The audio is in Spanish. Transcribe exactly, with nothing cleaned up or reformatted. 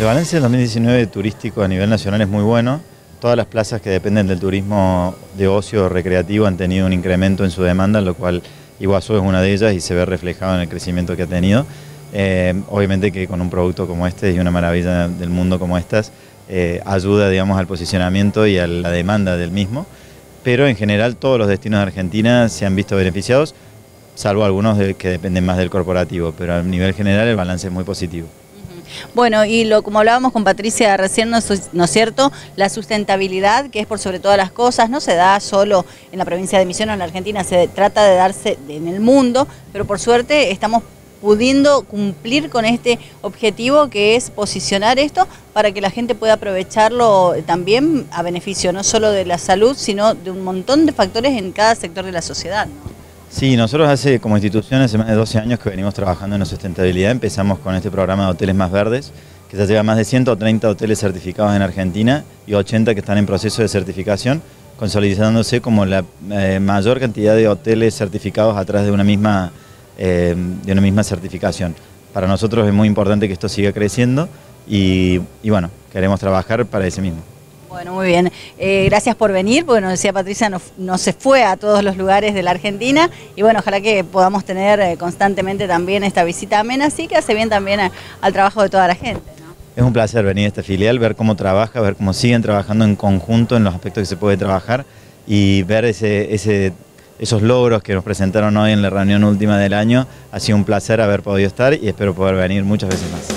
El balance del dos mil diecinueve turístico a nivel nacional es muy bueno. Todas las plazas que dependen del turismo de ocio recreativo han tenido un incremento en su demanda, lo cual Iguazú es una de ellas y se ve reflejado en el crecimiento que ha tenido. Eh, obviamente que con un producto como este y una maravilla del mundo como estas, eh, ayuda, digamos, al posicionamiento y a la demanda del mismo, pero en general todos los destinos de Argentina se han visto beneficiados, salvo algunos de, que dependen más del corporativo, pero a nivel general el balance es muy positivo. Bueno, y lo como hablábamos con Patricia recién, ¿no es, ¿no es cierto? La sustentabilidad, que es por sobre todas las cosas, no se da solo en la provincia de Misiones o en la Argentina, se trata de darse en el mundo, pero por suerte estamos pudiendo cumplir con este objetivo que es posicionar esto para que la gente pueda aprovecharlo también a beneficio no solo de la salud, sino de un montón de factores en cada sector de la sociedad, ¿no? Sí, nosotros hace como institución, hace más de doce años que venimos trabajando en la sustentabilidad. Empezamos con este programa de hoteles más verdes, que ya lleva más de ciento treinta hoteles certificados en Argentina y ochenta que están en proceso de certificación, consolidándose como la eh, mayor cantidad de hoteles certificados atrás de una misma, eh, de una misma certificación. Para nosotros es muy importante que esto siga creciendo y, y bueno, queremos trabajar para ese mismo. Bueno, muy bien. Eh, gracias por venir, porque nos decía Patricia, no, no se fue a todos los lugares de la Argentina y bueno, ojalá que podamos tener eh, constantemente también esta visita amena, así que hace bien también a, al trabajo de toda la gente, ¿no? Es un placer venir a esta filial, ver cómo trabaja, ver cómo siguen trabajando en conjunto en los aspectos que se puede trabajar y ver ese, ese, esos logros que nos presentaron hoy en la reunión última del año. Ha sido un placer haber podido estar y espero poder venir muchas veces más.